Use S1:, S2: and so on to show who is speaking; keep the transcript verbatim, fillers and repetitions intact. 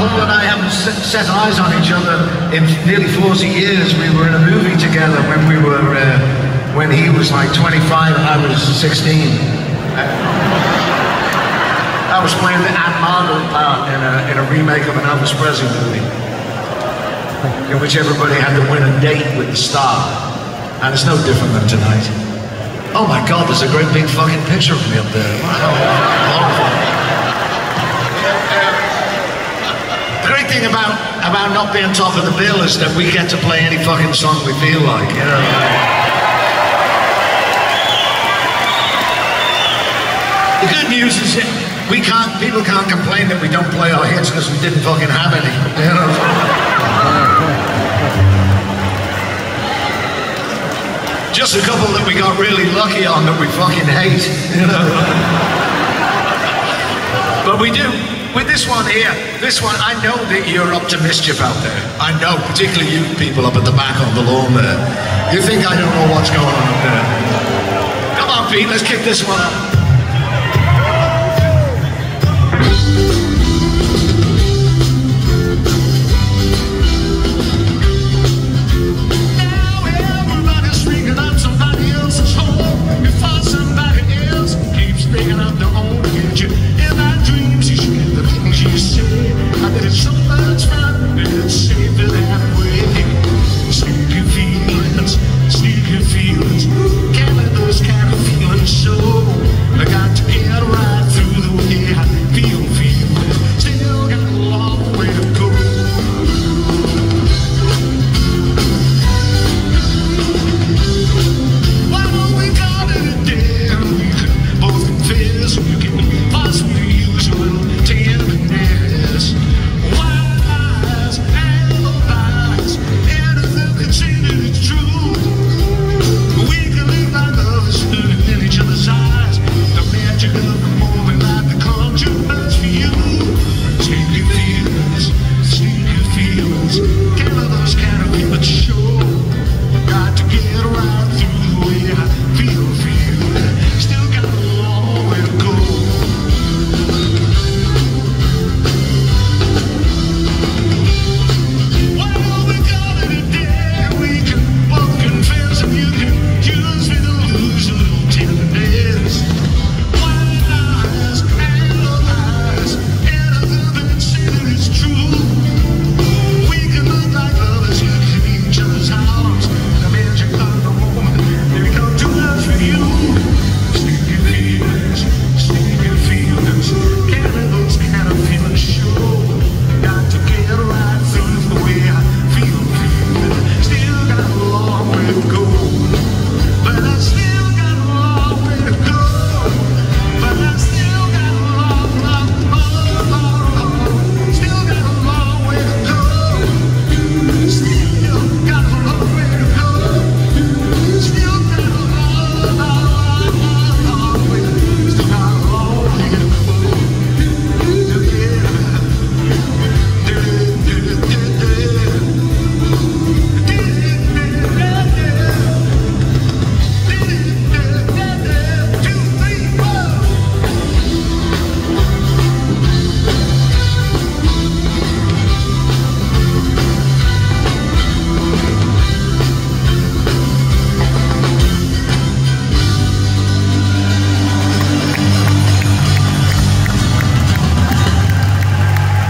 S1: Paul and I haven't set eyes on each other in nearly forty years. We were in a movie together when we were, uh, when he was like twenty-five and I was sixteen. I was playing the Aunt Margaret part in a, in a remake of an Elvis Presley movie, in which everybody had to win a date with the star. And it's no different than tonight. Oh my God, there's a great big fucking picture of me up there. Wow. The great thing about, about not being top of the bill is that we get to play any fucking song we feel like, you know? The good news is that we can't, people can't complain that we don't play our hits because we didn't fucking have any, you know? Just a couple that we got really lucky on that we fucking hate, you know? But we do. With this one here, this one, I know that you're up to mischief out there. I know, particularly you people up at the back on the lawn there. You think I don't know what's going on up there. Come on, Pete, let's kick this one up.
S2: It's so much fun, it's